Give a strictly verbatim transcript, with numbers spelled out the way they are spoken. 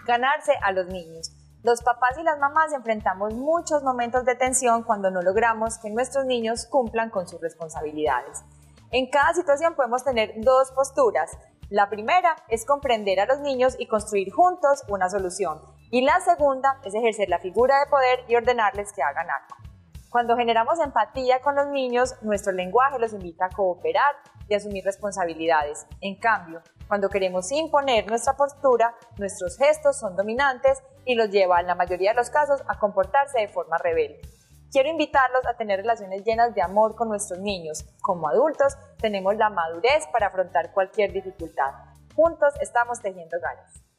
Ganarse a los niños. Los papás y las mamás enfrentamos muchos momentos de tensión cuando no logramos que nuestros niños cumplan con sus responsabilidades. En cada situación podemos tener dos posturas. La primera es comprender a los niños y construir juntos una solución. Y la segunda es ejercer la figura de poder y ordenarles que hagan algo. Cuando generamos empatía con los niños, nuestro lenguaje los invita a cooperar y asumir responsabilidades. En cambio, cuando queremos imponer nuestra postura, nuestros gestos son dominantes y los lleva, en la mayoría de los casos, a comportarse de forma rebelde. Quiero invitarlos a tener relaciones llenas de amor con nuestros niños. Como adultos, tenemos la madurez para afrontar cualquier dificultad. Juntos estamos tejiendo ganas.